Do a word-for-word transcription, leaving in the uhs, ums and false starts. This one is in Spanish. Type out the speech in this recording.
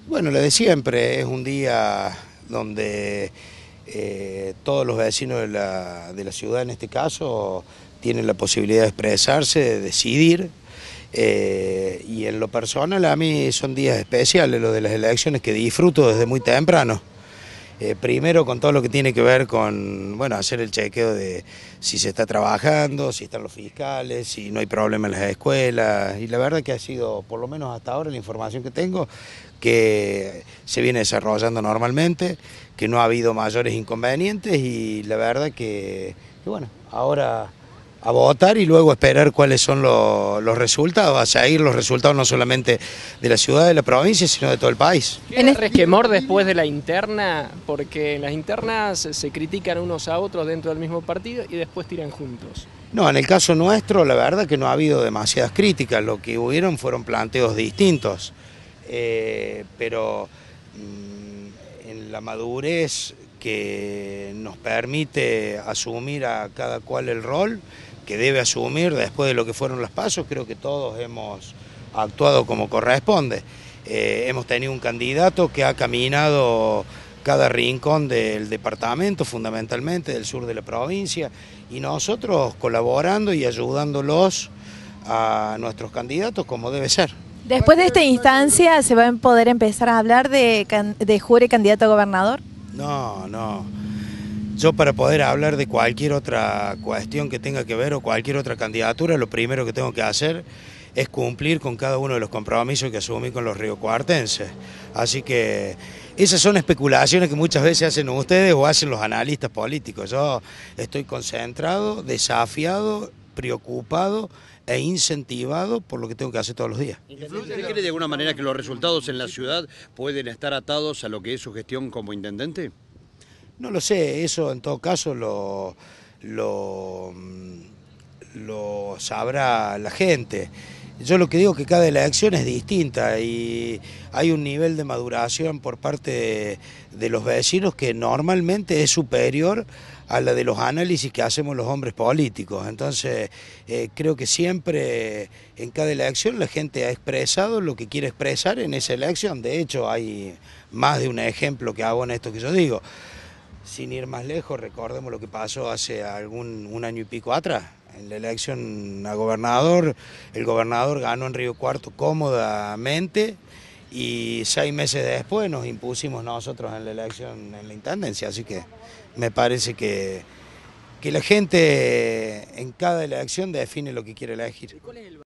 Bueno, lo de siempre, es un día donde eh, todos los vecinos de la, de la ciudad, en este caso, tienen la posibilidad de expresarse, de decidir. Eh, y en lo personal, a mí son días especiales, los de las elecciones, que disfruto desde muy temprano. Eh, primero con todo lo que tiene que ver con, bueno, hacer el chequeo de si se está trabajando, si están los fiscales, si no hay problema en las escuelas, y la verdad que ha sido, por lo menos hasta ahora, la información que tengo, que se viene desarrollando normalmente, que no ha habido mayores inconvenientes, y la verdad que, que bueno, ahora a votar y luego esperar cuáles son lo, los resultados, a seguir los resultados no solamente de la ciudad, de la provincia, sino de todo el país. ¿Queda resquemor después de la interna? Porque en las internas se critican unos a otros dentro del mismo partido y después tiran juntos. No, en el caso nuestro, la verdad que no ha habido demasiadas críticas, lo que hubieron fueron planteos distintos, eh, pero mmm, en la madurez que nos permite asumir a cada cual el rol que debe asumir después de lo que fueron los pasos, creo que todos hemos actuado como corresponde. Eh, hemos tenido un candidato que ha caminado cada rincón del departamento, fundamentalmente del sur de la provincia, y nosotros colaborando y ayudándolos a nuestros candidatos como debe ser. Después de esta instancia, ¿se va a poder empezar a hablar de, de Jure candidato a gobernador? No, no. Yo, para poder hablar de cualquier otra cuestión que tenga que ver o cualquier otra candidatura, lo primero que tengo que hacer es cumplir con cada uno de los compromisos que asumí con los riocuartenses. Así que esas son especulaciones que muchas veces hacen ustedes o hacen los analistas políticos. Yo estoy concentrado, desafiado, preocupado e incentivado por lo que tengo que hacer todos los días. ¿Usted cree de alguna manera que los resultados en la ciudad pueden estar atados a lo que es su gestión como intendente? No lo sé, eso en todo caso lo, lo, lo sabrá la gente. Yo lo que digo es que cada elección es distinta y hay un nivel de maduración por parte de, de los vecinos que normalmente es superior a la de los análisis que hacemos los hombres políticos. Entonces, eh, creo que siempre en cada elección la gente ha expresado lo que quiere expresar en esa elección. De hecho, hay más de un ejemplo que hago en esto que yo digo. Sin ir más lejos, recordemos lo que pasó hace algún un año y pico atrás. En la elección a gobernador, el gobernador ganó en Río Cuarto cómodamente y seis meses después nos impusimos nosotros en la elección en la intendencia. Así que me parece que, que la gente en cada elección define lo que quiere elegir.